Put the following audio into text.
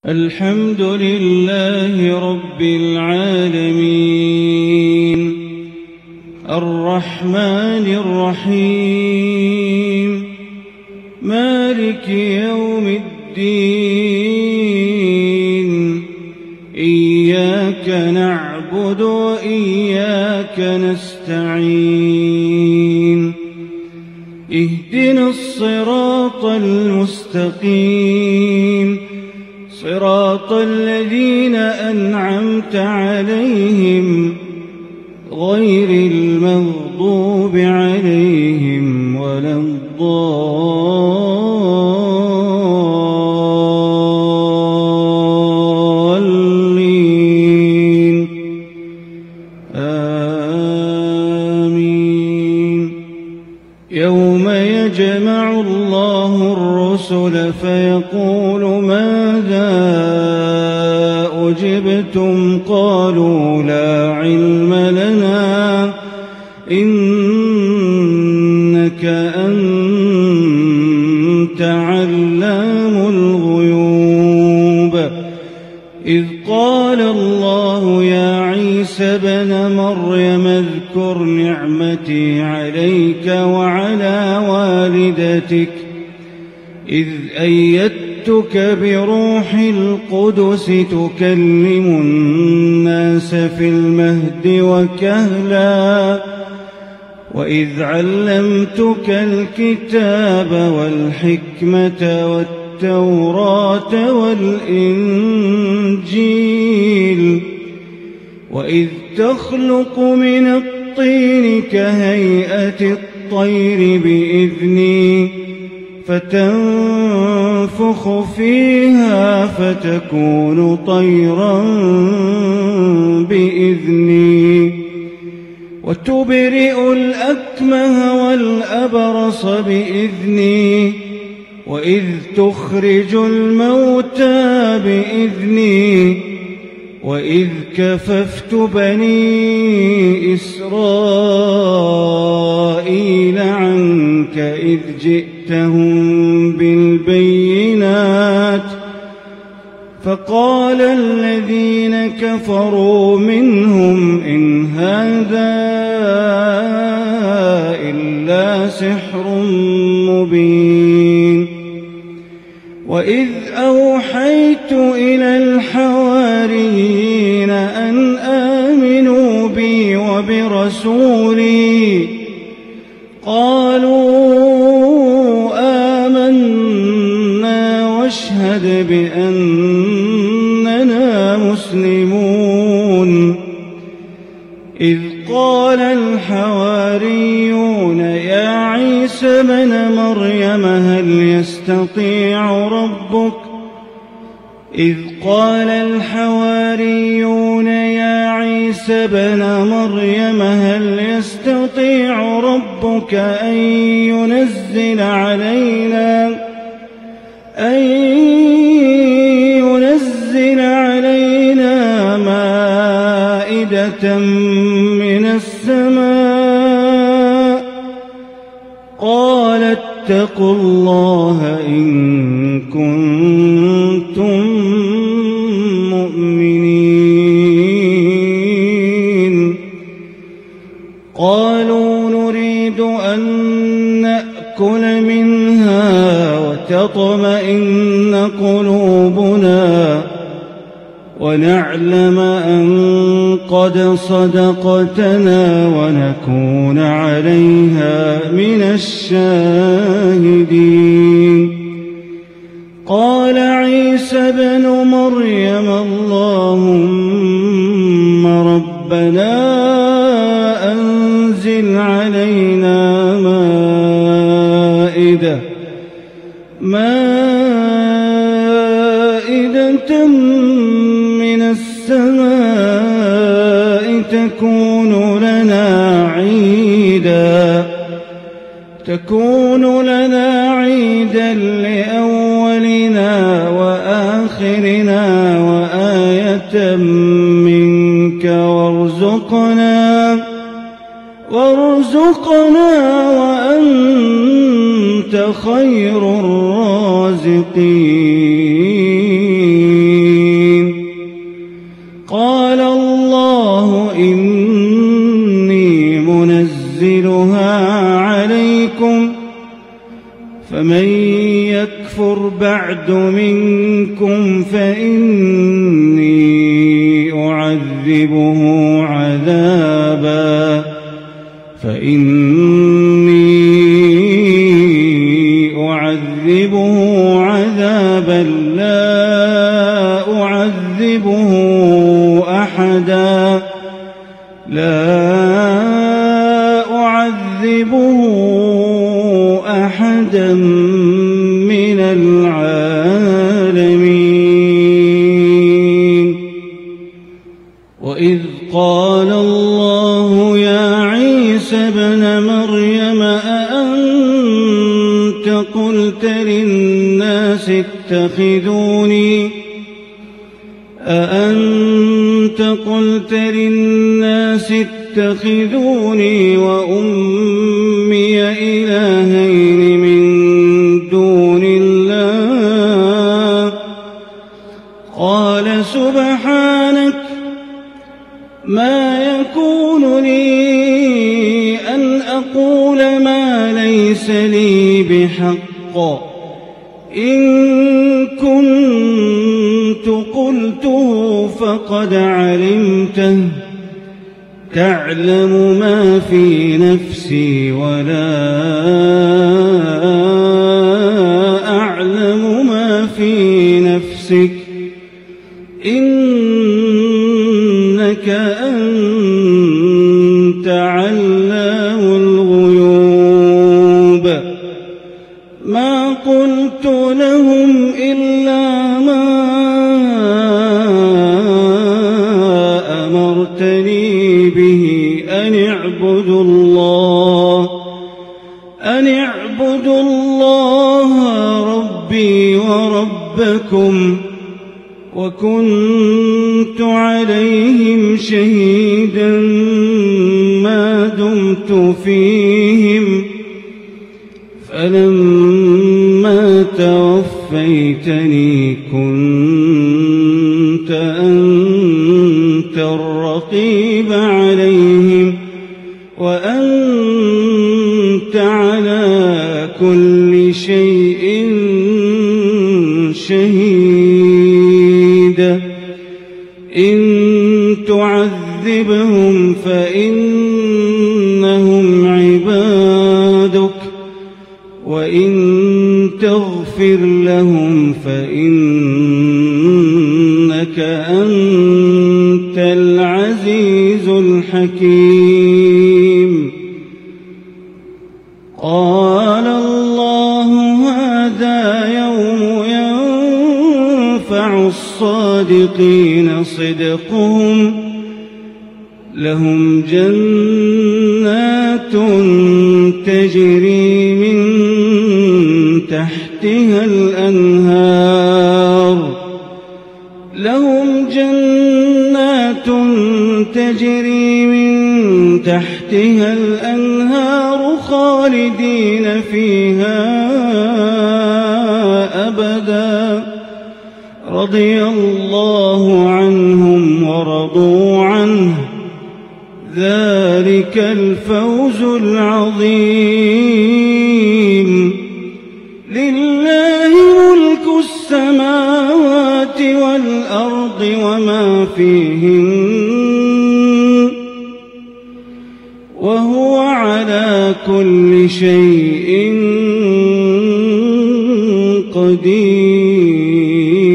الحمد لله رب العالمين الرحمن الرحيم مالك يوم الدين إياك نعبد وإياك نستعين اهدنا الصراط المستقيم صراط الذين أنعمت عليهم غير المغضوب عليهم ولا الضالين آمين. يوم يجمع الله الرسل فيقول ماذا أجبتم قالوا لا علم لنا إنك أنت علام الغيوب. إذ قال الله يا عيسى ابن مريم اذكر نعمتي عليك وعلى والدتك إذ أيدتك بروح القدس تكلم الناس في المهد وكهلا وإذ علمتك الكتاب والحكمة والتوراة والإنجيل وإذ تخلق من الطين كهيئة الطير بإذني فتنفخ فيها فتكون طيرا بإذني وتبرئ الأكمه والأبرص بإذني وإذ تخرج الموتى بإذني وإذ كففت بني إسرائيل عنك إذ جئتهم بالبينات فقال الذين كفروا منهم إن هذا إلا سحر مبين. وإذ أوحيت إلى الحواريين أن آمنوا بي وبرسولي قالوا آمنا واشهد بأننا مسلمون. إذ قال الحواريون يا عيسى ابن مريم هل يستطيع ربك إذ قال الحواريون يا عيسى ابن مريم هل يستطيع ربك أن ينزل علينا مائدة من السماء قال اتقوا الله إن كنتم مؤمنين. قالوا نريد أن نأكل منها وتطمئن قلوبنا ونعلم أن قد صدقتنا ونكون عليها من الشاهدين. قال عيسى ابن مريم اللهم ربنا أنزل علينا مائدة من السماء تكون لنا عيدا لأولنا وآخرنا وآية منك وارزقنا وأنت خير الرازقين. أعد منكم فإني أعذبه عذابا لا أعذبه أحدا من العالمين. وإذ قال الله يا عيسى ابن مريم أأنت قلت للناس اتخذوني وأمي إلهين من دون الله قال سبحانك ما يكون لي أن أقول ما ليس لي بحق إن كنت قلته فقد علمته تعلم ما في نفسي ولا أعلم ما في نفسك إنك أنت علام الغيوب. ما قلت لهم إلا ما أمرتني به أن اعبدوا الله ربي وربكم وكنت عليهم شهيدا ما دمت فيهم فلما توفيتني كنت أنت الرقيب عليهم وأنت على كل شيء شهيد. إن تعذبهم فإنهم عبادك وإن تغفر لهم فإنك أنت العزيز الحكيم. قال الله هذا يوم ينفع الصادقين صدقهم لهم جنات تجري من تحتها الأنهار خالدين فيها أبدا رضي الله عنهم ورضوا عنه ذلك الفوز العظيم. لله ملك السماوات والأرض وما فيهن وهو على كل شيء قدير.